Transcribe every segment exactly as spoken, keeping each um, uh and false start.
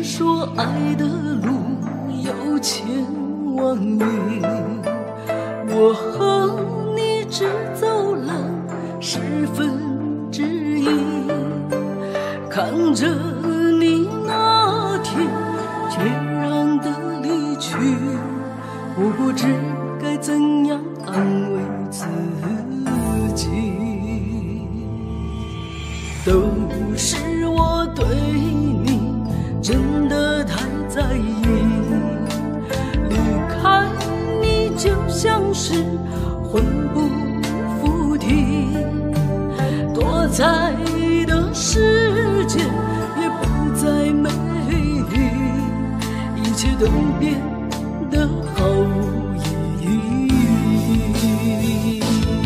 说爱的路有千万里，我和你只走了十分之一，看着你那天决然的离去，我不知该怎样安慰自己。都是我对你真的太在意，离开你就像是魂不附体，多彩的世界也不再美丽，一切都变得毫无意义。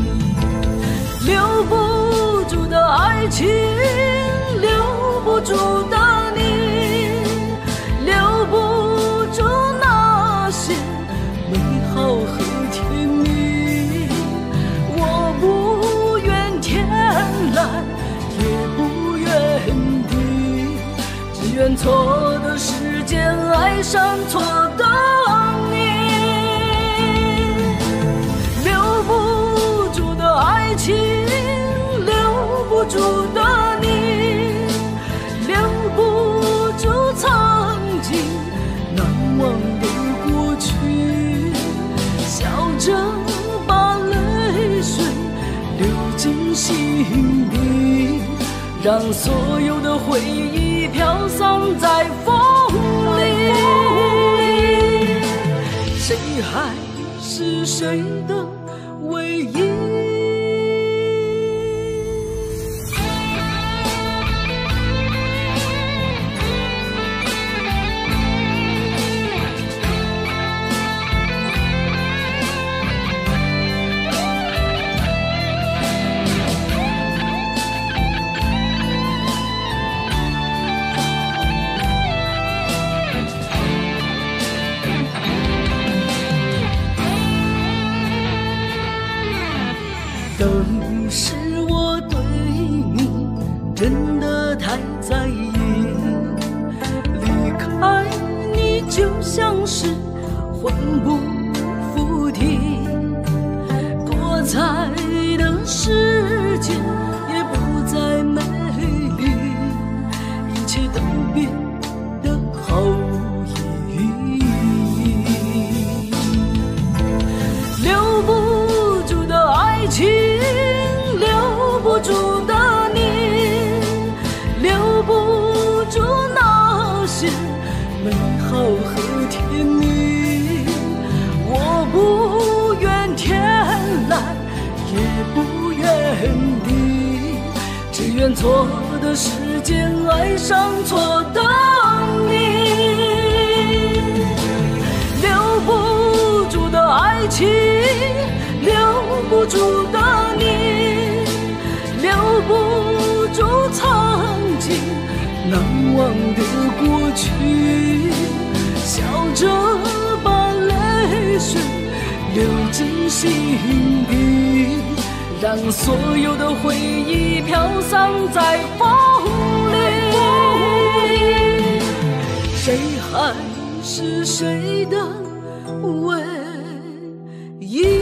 留不住的爱情，留不住的你，留不住那些美好和甜蜜。我不愿天蓝，也不愿地，只愿错的时间爱上错的你。留不住的爱情，留不住的你，留不住曾经难忘的过去，笑着把泪水流进心底，让所有的回忆飘散在风里。谁还是谁的唯一？都是我对你真的太在意，离开你就像是魂不附体，多彩的世界也不再美丽，一切都变得毫无意义。留不住的爱情，留不住的你，留不住那些美好和甜蜜。我不愿天蓝，也不愿地，只愿错的时间爱上错的你。留不住的爱情，留不住的你，留不住曾经难忘的过去，笑着把泪水流进心底，让所有的回忆飘散在风里。谁还是谁的唯一？